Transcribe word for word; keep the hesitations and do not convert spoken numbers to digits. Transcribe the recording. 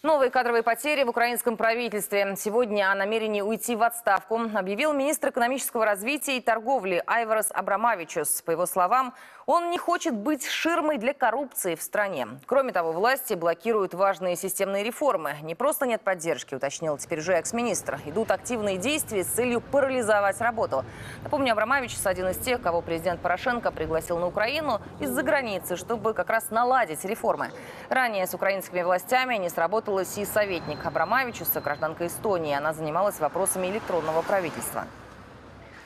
Новые кадровые потери в украинском правительстве. Сегодня о намерении уйти в отставку объявил министр экономического развития и торговли Айварас Абрамавичус. По его словам, он не хочет быть ширмой для коррупции в стране. Кроме того, власти блокируют важные системные реформы. Не просто нет поддержки, уточнил теперь уже экс-министр. Идут активные действия с целью парализовать работу. Напомню, Абрамавичус один из тех, кого президент Порошенко пригласил на Украину из-за границы, чтобы как раз наладить реформы. Ранее с украинскими властями не сработала и советник Абрамавичуса, гражданка Эстонии. Она занималась вопросами электронного правительства.